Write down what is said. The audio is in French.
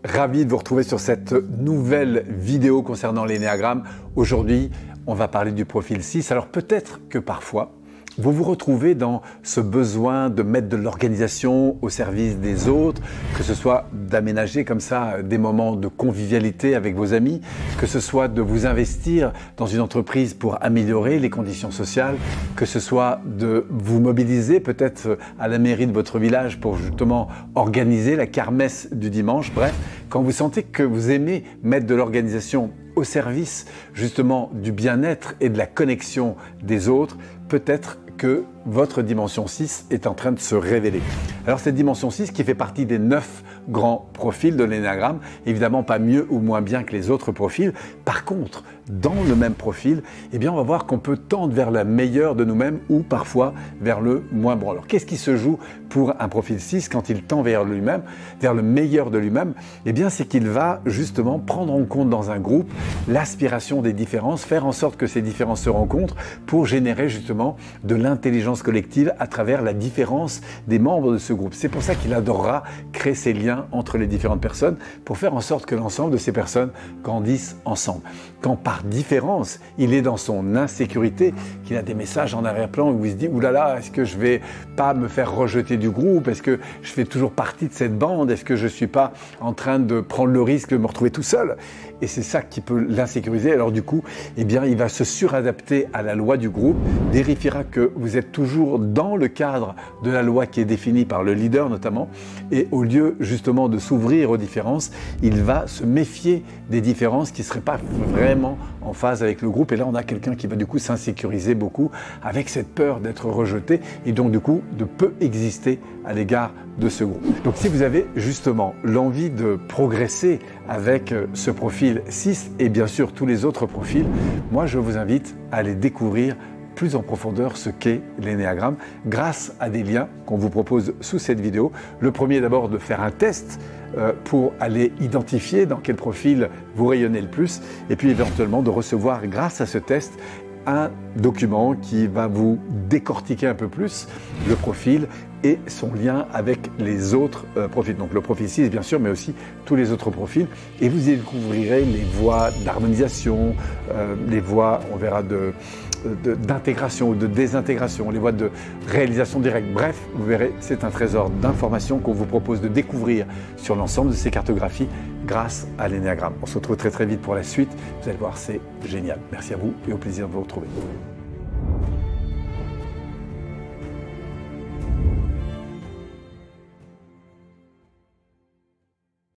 Ravi de vous retrouver sur cette nouvelle vidéo concernant l'énéagramme. Aujourd'hui, on va parler du profil 6. Alors peut-être que parfois, vous vous retrouvez dans ce besoin de mettre de l'organisation au service des autres, que ce soit d'aménager comme ça des moments de convivialité avec vos amis, que ce soit de vous investir dans une entreprise pour améliorer les conditions sociales, que ce soit de vous mobiliser peut-être à la mairie de votre village pour justement organiser la kermesse du dimanche. Bref, quand vous sentez que vous aimez mettre de l'organisation au service justement du bien-être et de la connexion des autres, peut-être que votre dimension 6 est en train de se révéler. Alors cette dimension 6 qui fait partie des 9 grands profils de l'énéagramme, évidemment pas mieux ou moins bien que les autres profils. Par contre, dans le même profil, eh bien on va voir qu'on peut tendre vers la meilleure de nous-mêmes ou parfois vers le moins bon. Alors qu'est-ce qui se joue pour un profil 6 quand il tend vers lui-même, vers le meilleur de lui-même? Eh bien c'est qu'il va justement prendre en compte dans un groupe l'aspiration des différences, faire en sorte que ces différences se rencontrent pour générer justement de l'intelligence collective à travers la différence des membres de ce groupe. C'est pour ça qu'il adorera créer ces liens entre les différentes personnes pour faire en sorte que l'ensemble de ces personnes grandissent ensemble. Quand par différence, il est dans son insécurité, qu'il a des messages en arrière-plan où il se dit « oulala, est-ce que je vais pas me faire rejeter du groupe? Est-ce que je fais toujours partie de cette bande? Est-ce que je suis pas en train de prendre le risque de me retrouver tout seul ?» Et c'est ça qui peut l'insécuriser. Alors du coup, eh bien, il va se suradapter à la loi du groupe, vérifiera que vous êtes toujours dans le cadre de la loi qui est définie par le leader notamment, et au lieu justement de s'ouvrir aux différences, il va se méfier des différences qui ne seraient pas vraiment en phase avec le groupe. Et là, on a quelqu'un qui va du coup s'insécuriser beaucoup avec cette peur d'être rejeté et donc du coup de peu exister à l'égard de ce groupe. Donc si vous avez justement l'envie de progresser avec ce profil 6 et bien sûr tous les autres profils, moi je vous invite à aller découvrir plus en profondeur ce qu'est l'énéagramme grâce à des liens qu'on vous propose sous cette vidéo. Le premier d'abord de faire un test pour aller identifier dans quel profil vous rayonnez le plus et puis éventuellement de recevoir grâce à ce test un document qui va vous décortiquer un peu plus le profil et son lien avec les autres profils. Donc le profil 6 bien sûr, mais aussi tous les autres profils. Et vous y découvrirez les voies d'harmonisation, les voies, on verra, d'intégration ou de désintégration, les voies de réalisation directe. Bref, vous verrez, c'est un trésor d'informations qu'on vous propose de découvrir sur l'ensemble de ces cartographies grâce à l'énéagramme. On se retrouve très très vite pour la suite. Vous allez voir, c'est génial. Merci à vous et au plaisir de vous retrouver.